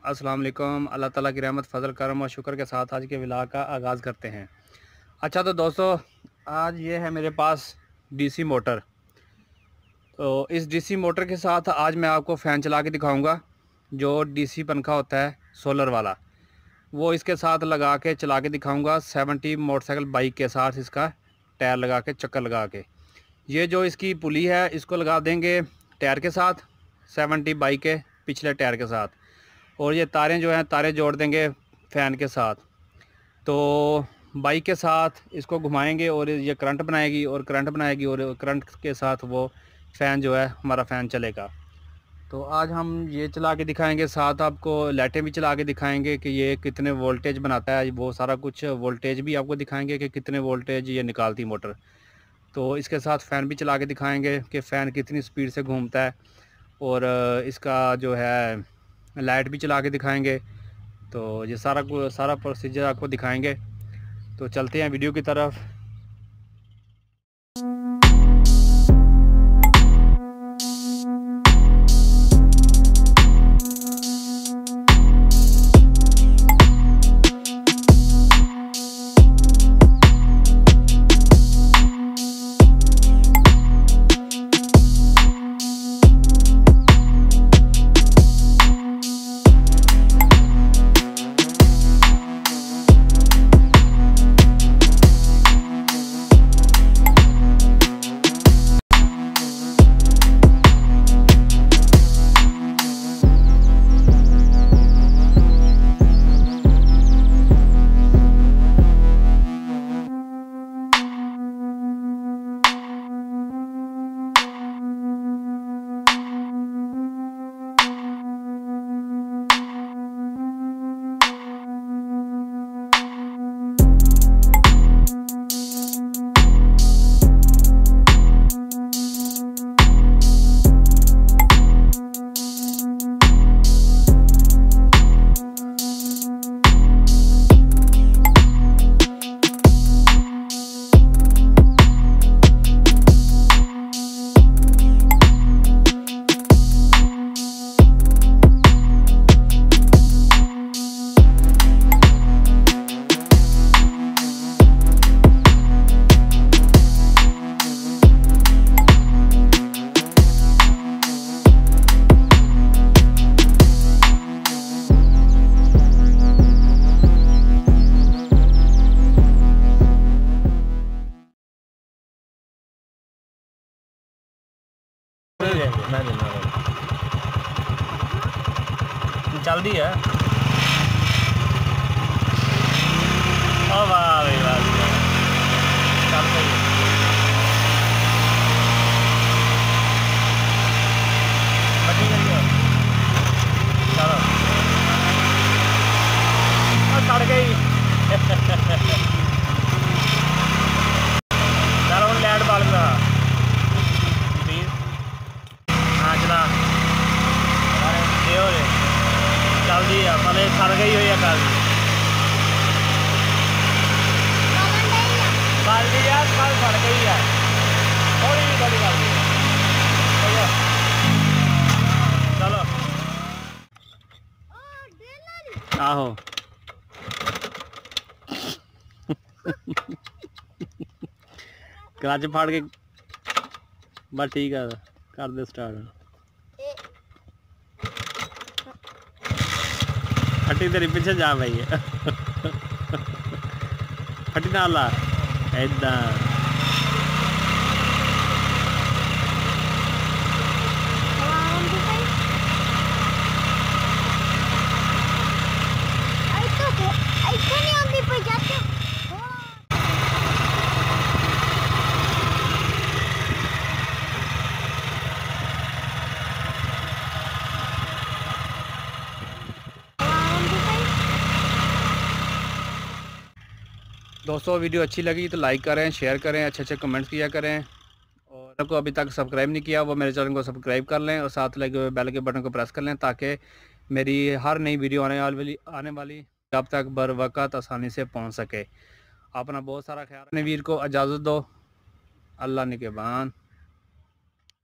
अस्सलाम वालेकुम। अल्लाह ताला की रहमत फ़ज़ल करम और शुक्र के साथ आज के व्लॉग का आगाज़ करते हैं। अच्छा तो दोस्तों, आज ये है मेरे पास डीसी मोटर। तो इस डीसी मोटर के साथ आज मैं आपको फ़ैन चला के दिखाऊंगा। जो डीसी पंखा होता है सोलर वाला, वो इसके साथ लगा के चला के दिखाऊंगा। 70 मोटरसाइकिल बाइक के साथ इसका टायर लगा के, चक्कर लगा के, ये जो इसकी पुली है इसको लगा देंगे टायर के साथ, 70 बाइक के पिछले टायर के साथ। और ये तारें जो हैं तारें जोड़ देंगे फ़ैन के साथ। तो बाइक के साथ इसको घुमाएंगे और ये करंट बनाएगी और करंट के साथ वो फ़ैन जो है हमारा फ़ैन चलेगा। तो आज हम ये चला के दिखाएंगे, साथ आपको लाइटें भी चला के दिखाएंगे कि ये कितने वोल्टेज बनाता है। वो सारा कुछ वोल्टेज भी आपको दिखाएंगे कि कितने वोल्टेज ये निकालती मोटर। तो इसके साथ फ़ैन भी चला के दिखाएंगे कि फ़ैन कितनी स्पीड से घूमता है। और इसका जो है लाइट भी चला के दिखाएंगे। तो ये सारा प्रोसीजर आपको दिखाएंगे। तो चलते हैं वीडियो की तरफ। चल दी है। ओ वाह भाई वाह, चल सही है। बड़ी गई है, चलो सड़ गई। चलो हम लाइट बाल रहा। हाँ चला चल दी है, पहले सड़ गई हुई है। कल दी यार, कल सड़ गई है, थोड़ी भी बड़ी गल है। चलो आहो क्लच फाड़ के बस ठीक है, कर दे स्टार्ट। फटी तेरी पीछे जा भाई। फटी ना ला ऐदा। दोस्तों वीडियो अच्छी लगी तो लाइक करें, शेयर करें, अच्छे कमेंट्स किया करें। और को अभी तक सब्सक्राइब नहीं किया वो मेरे चैनल को सब्सक्राइब कर लें और साथ लगे हुए बेल के बटन को प्रेस कर लें ताकि मेरी हर नई वीडियो आने वाली अब तक बर वक़्त आसानी से पहुंच सके। अपना बहुत सारा ख्याल रखना। वीर को इजाज़त दो। अल्लाह निगहबान।